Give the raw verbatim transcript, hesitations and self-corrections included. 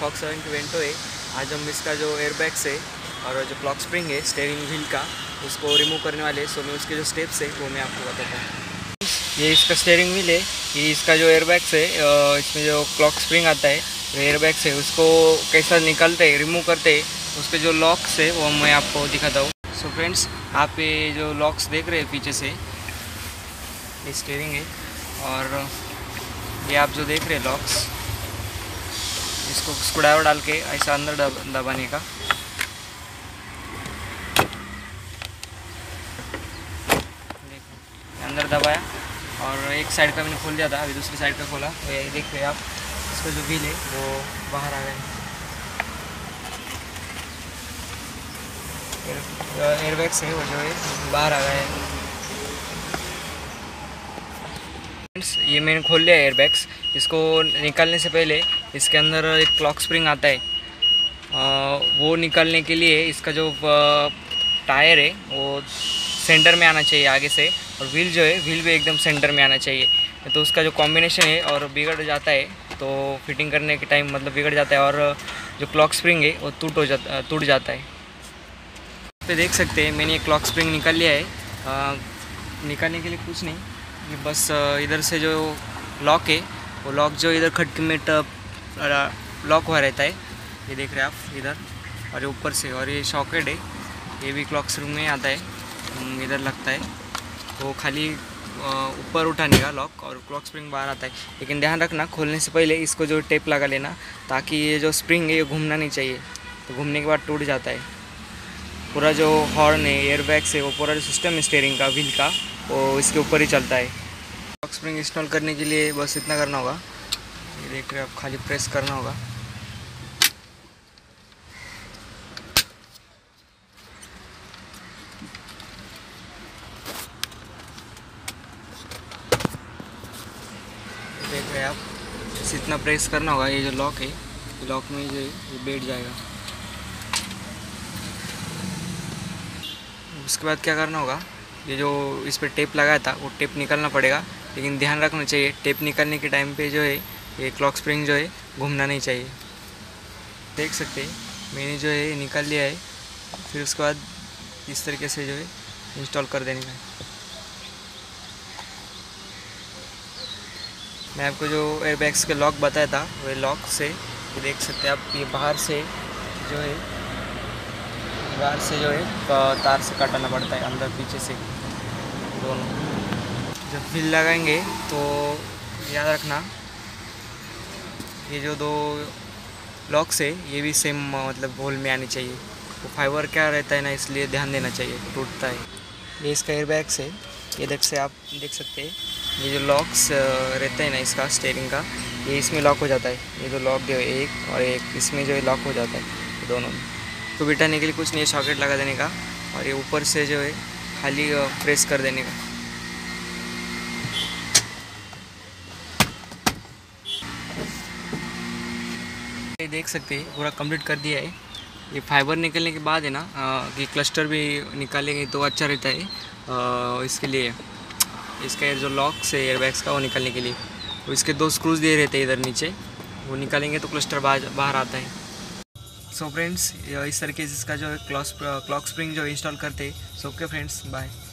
Fox seven Vento है। आज हम इसका जो एयरबैग्स है और जो क्लॉक स्प्रिंग है स्टीयरिंग व्हील का उसको रिमूव करने वाले, सो मैं उसके जो स्टेप्स है वो मैं आपको बताता हूँ। ये इसका स्टीयरिंग व्हील है, ये इसका जो एयरबैग्स है, इसमें जो क्लॉक स्प्रिंग आता है, एयरबैग्स है, उसको कैसा निकालते हैं, रिमूव करते हैं, उसके जो लॉक्स है वो मैं आपको दिखाता हूँ। सो फ्रेंड्स, आप ये जो लॉक्स देख रहे हैं पीछे से, ये स्टीयरिंग है और ये आप जो देख रहे हैं लॉक्स, इसको स्क्रूड्राइवर डाल के ऐसा अंदर दब, दबाने का। अंदर दबाया और एक साइड का मैंने खोल दिया था, अभी दूसरी साइड का खोला तो ये देख रहे हैं आप, इसका जो व्हील है वो बाहर आ गया है। एयरबैग्स है वो जो है बाहर आ गया है। ये मैंने खोल लिया एयरबैग्स। इसको निकालने से पहले इसके अंदर एक क्लॉक स्प्रिंग आता है, आ, वो निकालने के लिए इसका जो टायर है वो सेंटर में आना चाहिए आगे से, और व्हील जो है व्हील भी एकदम सेंटर में आना चाहिए, तो उसका जो कॉम्बिनेशन है और बिगड़ जाता है, तो फिटिंग करने के टाइम मतलब बिगड़ जाता है और जो क्लॉक स्प्रिंग है वो टूट हो जाता टूट जाता है। पे देख सकते हैं मैंने ये क्लॉक स्प्रिंग निकाल लिया है। आ, निकालने के लिए कुछ नहीं, ये बस इधर से जो लॉक है वो लॉक जो इधर खटके में लॉक हुआ रहता है, ये देख रहे हैं आप इधर, और ये ऊपर से, और ये सॉकेट है ये भी क्लॉक स्प्रिंग में आता है, इधर लगता है, तो खाली ऊपर उठाने का लॉक और क्लॉक स्प्रिंग बाहर आता है। लेकिन ध्यान रखना, खोलने से पहले इसको जो टेप लगा लेना, ताकि ये जो स्प्रिंग है ये घूमना नहीं चाहिए, तो घूमने के बाद टूट जाता है। पूरा जो हॉर्न है, एयरबैग्स है, वो पूरा जो सिस्टम है स्टीयरिंग का, व्हील का, वो इसके ऊपर ही चलता है। क्लॉक स्प्रिंग इंस्टॉल करने के लिए बस इतना करना होगा, ये देख रहे हैं आप, खाली प्रेस करना होगा। देख रहे हैं आप, बस इतना प्रेस करना होगा। ये जो लॉक है, लॉक में जो ये बैठ जाएगा। उसके बाद क्या करना होगा, ये जो इस पर टेप लगाया था वो टेप निकालना पड़ेगा, लेकिन ध्यान रखना चाहिए टेप निकालने के टाइम पे जो है ये क्लॉक स्प्रिंग जो है घूमना नहीं चाहिए। देख सकते हैं मैंने जो है निकाल लिया है। फिर उसके बाद इस तरीके से जो है इंस्टॉल कर देने का। मैं आपको जो एयरबैग्स के लॉक बताया था वो लॉक से, ये देख सकते हैं आप, ये बाहर से जो है बाहर से जो है तार से काटना पड़ता है, अंदर पीछे से दोनों। जब व्हील लगाएंगे तो याद रखना, ये जो दो लॉक्स है ये भी सेम मतलब होल में आनी चाहिए। वो फाइबर क्या रहता है ना, इसलिए ध्यान देना चाहिए, टूटता है। ये इसका एयरबैग्स है, ये देख से आप देख सकते हैं, ये जो लॉक्स रहता है ना इसका स्टीयरिंग का, ये इसमें लॉक हो जाता है। ये जो लॉक जो है एक और एक इसमें जो है लॉक हो जाता है दोनों में। तो बिठाने के लिए कुछ नहीं, सॉकेट लगा देने का और ये ऊपर से जो है खाली प्रेस कर देने का। ये देख सकते हैं पूरा कंप्लीट कर दिया है। ये फाइबर निकलने के बाद है ना, कि क्लस्टर भी निकालेंगे तो अच्छा रहता है। आ, इसके लिए इसका जो लॉक्स है एयरबैग्स का वो निकालने के लिए, तो इसके दो स्क्रूज दिए रहते हैं इधर नीचे, वो निकालेंगे तो क्लस्टर बाहर बाहर आता है। सो फ्रेंड्स, इस तरीके से इसका जो क्लॉक क्लॉक स्प्रिंग जो इंस्टॉल करते हैं। So okay friends, bye.